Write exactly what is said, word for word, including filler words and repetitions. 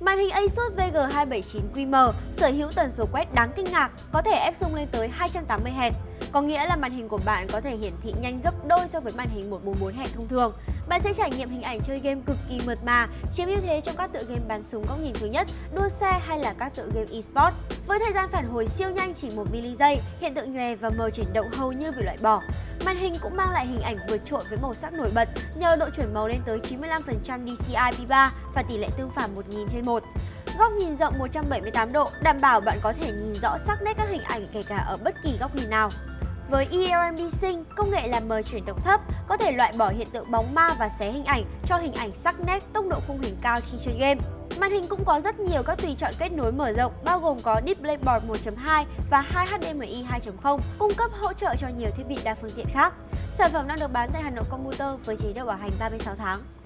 Màn hình Asus vê giê hai bảy chín Q M sở hữu tần số quét đáng kinh ngạc, có thể ép zoom lên tới hai trăm tám mươi héc, có nghĩa là màn hình của bạn có thể hiển thị nhanh gấp đôi so với màn hình một trăm bốn mươi bốn héc thông thường. Bạn sẽ trải nghiệm hình ảnh chơi game cực kỳ mượt mà, chiếm ưu thế trong các tựa game bắn súng góc nhìn thứ nhất, đua xe hay là các tựa game eSports. Với thời gian phản hồi siêu nhanh chỉ một mi-li-giây, hiện tượng nhòe và mờ chuyển động hầu như bị loại bỏ. Màn hình cũng mang lại hình ảnh vượt trội với màu sắc nổi bật nhờ độ chuẩn màu lên tới chín mươi lăm phần trăm đê xê i P ba và tỷ lệ tương phản một nghìn trên một. Góc nhìn rộng một trăm bảy mươi tám độ đảm bảo bạn có thể nhìn rõ sắc nét các hình ảnh kể cả ở bất kỳ góc nhìn nào. Với e lờ em B Sync, công nghệ làm mờ chuyển động thấp có thể loại bỏ hiện tượng bóng ma và xé hình ảnh cho hình ảnh sắc nét, tốc độ khung hình cao khi chơi game. Màn hình cũng có rất nhiều các tùy chọn kết nối mở rộng, bao gồm có DisplayPort một chấm hai và hai H D M I hai chấm không, cung cấp hỗ trợ cho nhiều thiết bị đa phương tiện khác. Sản phẩm đang được bán tại Hà Nội Computer với chế độ bảo hành ba mươi sáu tháng.